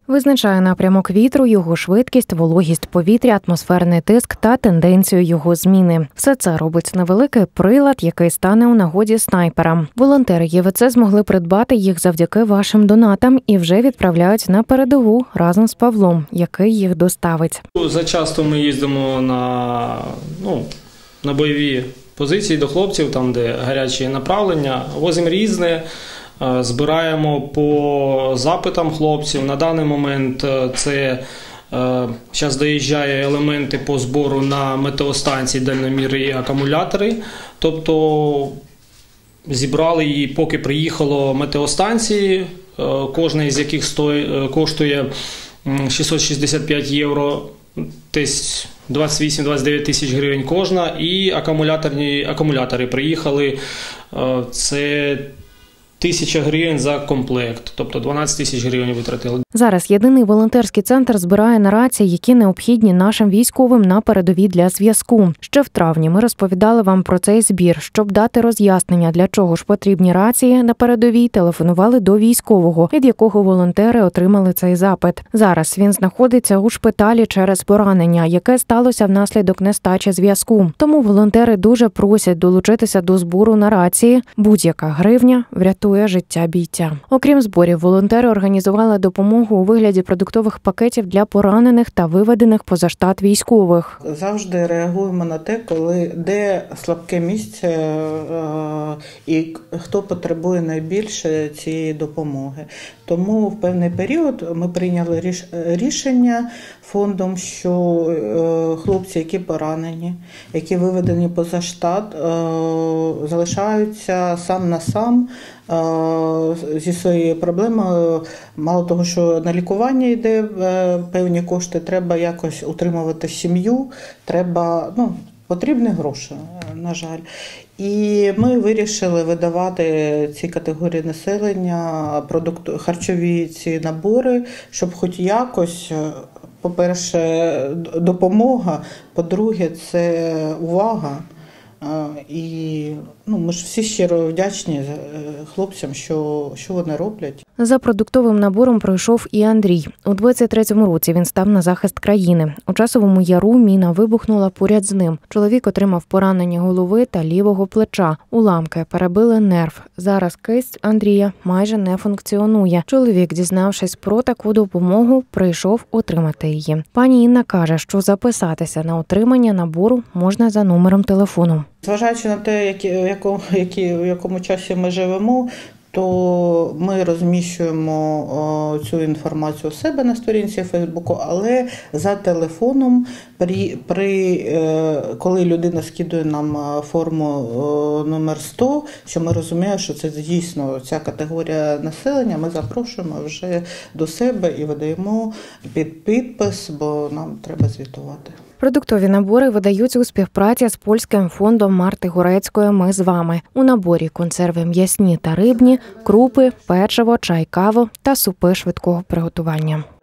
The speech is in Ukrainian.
Визначає напрямок вітру, його швидкість, вологість повітря, атмосферний тиск та тенденцію його зміни. Все це робить невеликий прилад, який стане у нагоді снайперам. Волонтери ЄВЦ змогли придбати їх завдяки вашим донатам і вже відправляють на передову разом з Павлом, який їх доставить. Зачасто ми їздимо на бойові позиції до хлопців, там де гарячі направлення, возимо різне. Збираємо по запитам хлопців. На даний момент це зараз доїжджає елементи по збору на метеостанції, дальноміри і акумулятори. Тобто зібрали її, поки приїхало метеостанції, кожна з яких коштує 665 євро, десь 28-29 тисяч гривень кожна. І акумулятори приїхали, це 1000 гривень за комплект, тобто 12 тисяч гривень витратили. Зараз єдиний волонтерський центр збирає на рації, які необхідні нашим військовим на передовій для зв'язку. Ще в травні ми розповідали вам про цей збір. Щоб дати роз'яснення, для чого ж потрібні рації на передовій, телефонували до військового, від якого волонтери отримали цей запит. Зараз він знаходиться у шпиталі через поранення, яке сталося внаслідок нестачі зв'язку. Тому волонтери дуже просять долучитися до збору на рації. Будь-яка гривня врятує життя бійця. Окрім зборів, волонтери організували допомогу у вигляді продуктових пакетів для поранених та виведених поза штат військових. Завжди реагуємо на те, де слабке місце і хто потребує найбільше цієї допомоги. Тому в певний період ми прийняли рішення фондом, що хлопці, які поранені, які виведені поза штат, залишаються сам на сам зі своєю проблемою. Мало того, що на лікування йде певні кошти, треба якось утримувати сім'ю, потрібні гроші, на жаль. І ми вирішили видавати ці категорії населення, харчові ці набори, щоб хоч якось, по-перше, допомога, по-друге, це увага. І ми ж всі щиро вдячні хлопцям, що вони роблять. За продуктовим набором пройшов і Андрій. У 23-му році він став на захист країни. У Часовому Яру міна вибухнула поряд з ним. Чоловік отримав поранення голови та лівого плеча. Уламки перебили нерв. Зараз кисть Андрія майже не функціонує. Чоловік, дізнавшись про таку допомогу, прийшов отримати її. Пані Інна каже, що записатися на отримання набору можна за номером телефону. Зважаючи на те, в якому часі ми живемо, то ми розміщуємо цю інформацію у себе на сторінці Фейсбуку, але за телефоном, коли людина скидує нам форму номер 100, що ми розуміємо, що це дійсно ця категорія населення, ми запрошуємо вже до себе і видаємо під підпис, бо нам треба звітувати. Продуктові набори видаються у співпраці з польським фондом Марти Горецької «Ми з вами». У наборі консерви м'ясні та рибні, крупи, печиво, чай, каву та супи швидкого приготування.